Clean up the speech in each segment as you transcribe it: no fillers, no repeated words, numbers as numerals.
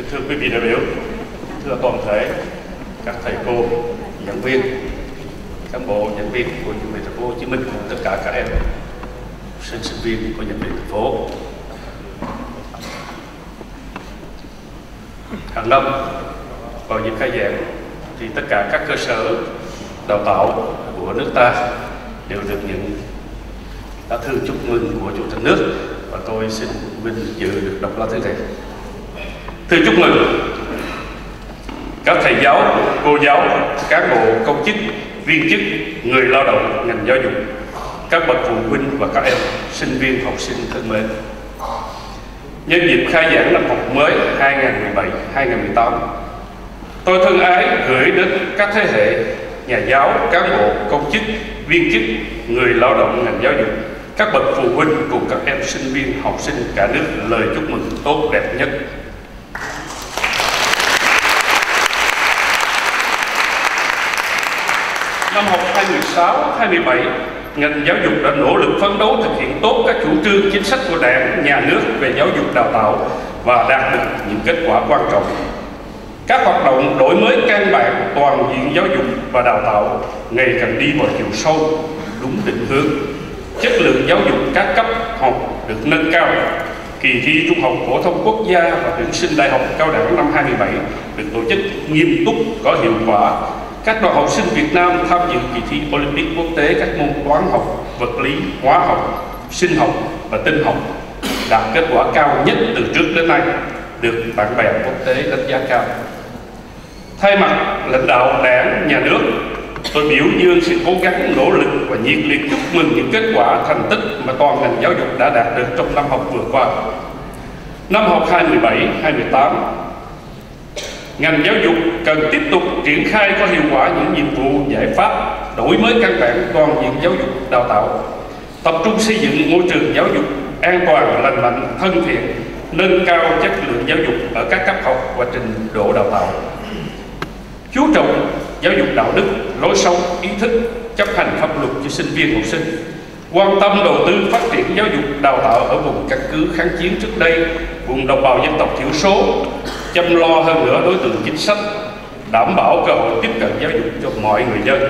Thưa quý vị đại biểu, thưa toàn thể các thầy cô, giảng viên, cán bộ, giảng viên của Giảng viện Thành phố Hồ Chí Minh, tất cả các em sinh viên của Giảng viện Thành phố. Hàng năm vào dịp khai giảng thì tất cả các cơ sở đào tạo của nước ta đều được nhận lá thư chúc mừng của Chủ tịch nước, và tôi xin vinh dự được đọc lá thư này. Thư chúc mừng các thầy giáo, cô giáo, cán bộ, công chức, viên chức, người lao động ngành giáo dục, các bậc phụ huynh và các em sinh viên, học sinh thân mến. Nhân dịp khai giảng năm học mới 2017-2018, tôi thân ái gửi đến các thế hệ nhà giáo, cán bộ, công chức, viên chức, người lao động ngành giáo dục, các bậc phụ huynh cùng các em sinh viên, học sinh cả nước lời chúc mừng tốt đẹp nhất. Năm học 2016-2017, ngành giáo dục đã nỗ lực phấn đấu thực hiện tốt các chủ trương chính sách của Đảng, Nhà nước về giáo dục đào tạo và đạt được những kết quả quan trọng. Các hoạt động đổi mới căn bản toàn diện giáo dục và đào tạo ngày càng đi vào chiều sâu, đúng định hướng. Chất lượng giáo dục các cấp học được nâng cao. Kỳ thi Trung học phổ thông quốc gia và tuyển sinh đại học cao đẳng năm 2017 được tổ chức nghiêm túc, có hiệu quả. Các đoàn học sinh Việt Nam tham dự kỳ thi Olympic quốc tế các môn toán học, vật lý, hóa học, sinh học và tinh học đạt kết quả cao nhất từ trước đến nay, được bạn bè quốc tế đánh giá cao. Thay mặt lãnh đạo Đảng, Nhà nước, tôi biểu dương sự cố gắng, nỗ lực và nhiệt liệt chúc mừng những kết quả, thành tích mà toàn ngành giáo dục đã đạt được trong năm học vừa qua. Năm học 2017-2018, ngành giáo dục cần tiếp tục triển khai có hiệu quả những nhiệm vụ, giải pháp đổi mới căn bản toàn diện giáo dục đào tạo, tập trung xây dựng môi trường giáo dục an toàn, lành mạnh, thân thiện, nâng cao chất lượng giáo dục ở các cấp học và trình độ đào tạo, chú trọng giáo dục đạo đức, lối sống, ý thức, chấp hành pháp luật cho sinh viên, học sinh, quan tâm đầu tư phát triển giáo dục đào tạo ở vùng căn cứ kháng chiến trước đây, vùng đồng bào dân tộc thiểu số, chăm lo hơn nữa đối tượng chính sách, đảm bảo cơ hội tiếp cận giáo dục cho mọi người dân.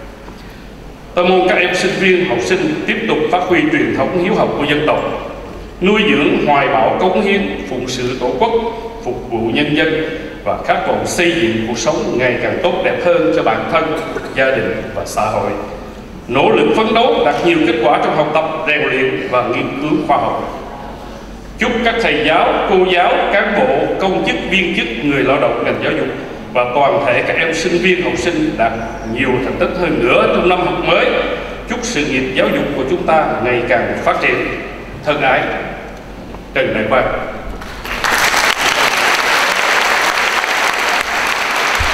Tôi mong các em sinh viên, học sinh tiếp tục phát huy truyền thống hiếu học của dân tộc, nuôi dưỡng hoài bão cống hiến, phụng sự tổ quốc, phục vụ nhân dân và khát vọng xây dựng cuộc sống ngày càng tốt đẹp hơn cho bản thân, gia đình và xã hội. Nỗ lực phấn đấu đạt nhiều kết quả trong học tập, rèn luyện và nghiên cứu khoa học. Chúc các thầy giáo, cô giáo, cán bộ, công chức, viên chức, người lao động ngành giáo dục và toàn thể các em sinh viên, học sinh đạt nhiều thành tích hơn nữa trong năm học mới. Chúc sự nghiệp giáo dục của chúng ta ngày càng phát triển. Thân ái, Trần Đại Quang.